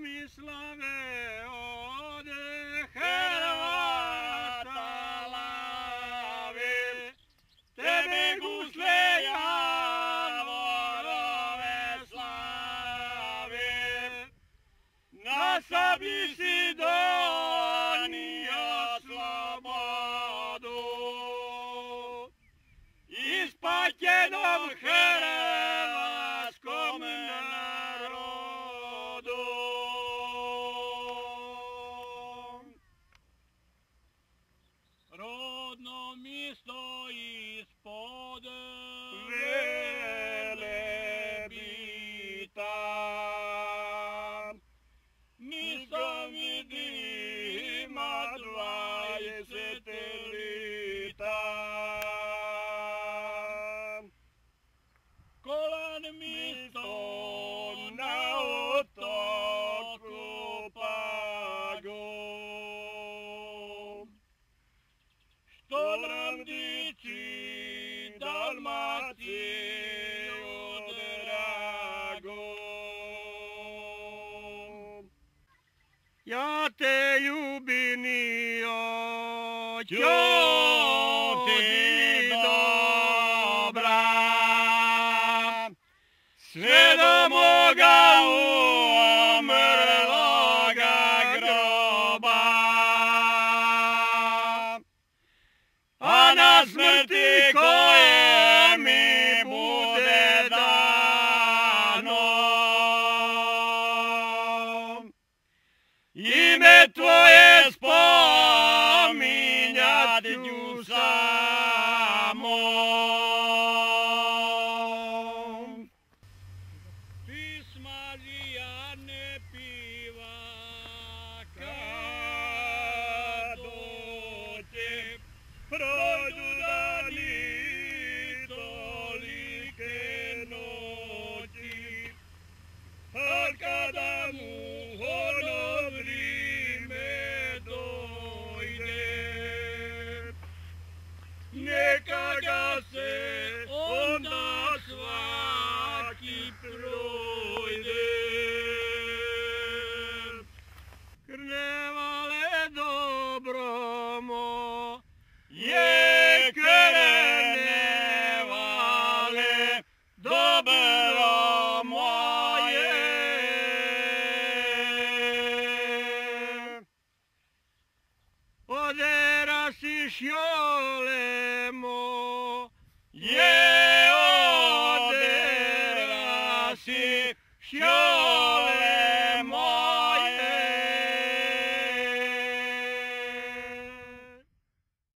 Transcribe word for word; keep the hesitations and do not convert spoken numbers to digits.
mi slave od Hrvata lave, tebe gusle javorove slave, na sabi si donio slobodu, ispaćenom hrvatskom narodu. Rodno mjesto ispod Velebita, nisam vidima dvadeset lita. Kolan mjesto na otoku Pagu, što nam diči Dalmaciju dragu. Ja te ljubinio, ćo ti dobra, sve do moga umrloga groba, a na smrti koje mi bude dano, ime tvoje spominjat ću samo. Pisma ja ne piva kad dođe, prođu dani tolike noći, a kada mu ono vrime dojde, neka ga se onda svaki projde. Krnevale dobro mo je, krnevale dobro moje. Odera si šjole mo je, odera si šjole